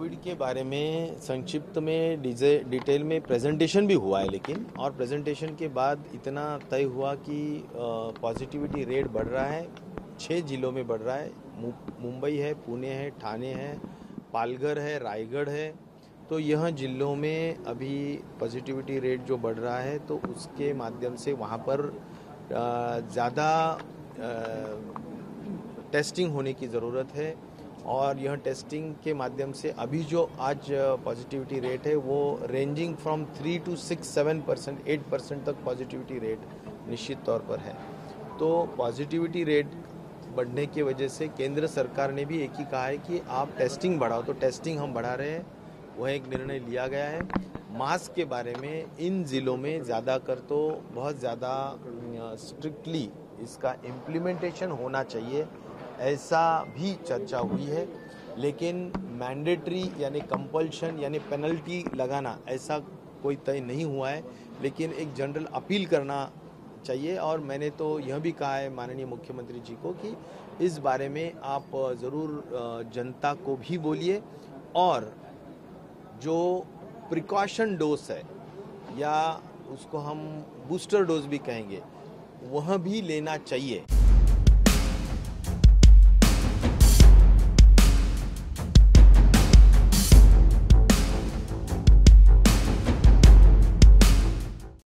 Covid के बारे में संक्षिप्त में डिटेल में प्रेजेंटेशन भी हुआ है, लेकिन और प्रेजेंटेशन के बाद इतना तय हुआ कि पॉजिटिविटी रेट बढ़ रहा है, 6 जिलों में बढ़ रहा है। मुंबई है, पुणे है, ठाणे है, पालघर है, रायगढ़ है। तो यह जिलों में अभी पॉजिटिविटी रेट जो बढ़ रहा है, तो उसके माध्यम से वहाँ पर ज़्यादा टेस्टिंग होने की ज़रूरत है। और यह टेस्टिंग के माध्यम से अभी जो आज पॉजिटिविटी रेट है वो रेंजिंग फ्रॉम 3 to 6-7%, 8% तक पॉजिटिविटी रेट निश्चित तौर पर है। तो पॉजिटिविटी रेट बढ़ने की वजह से केंद्र सरकार ने भी एक ही कहा है कि आप टेस्टिंग बढ़ाओ, तो टेस्टिंग हम बढ़ा रहे हैं। वह एक निर्णय लिया गया है। मास्क के बारे में इन ज़िलों में ज़्यादा कर तो बहुत ज़्यादा स्ट्रिक्टली इसका इम्प्लीमेंटेशन होना चाहिए, ऐसा भी चर्चा हुई है। लेकिन मैंडेटरी यानी कंपल्शन यानी पेनल्टी लगाना ऐसा कोई तय नहीं हुआ है, लेकिन एक जनरल अपील करना चाहिए। और मैंने तो यह भी कहा है माननीय मुख्यमंत्री जी को कि इस बारे में आप ज़रूर जनता को भी बोलिए, और जो प्रिकॉशन डोज है या उसको हम बूस्टर डोज भी कहेंगे, वह भी लेना चाहिए।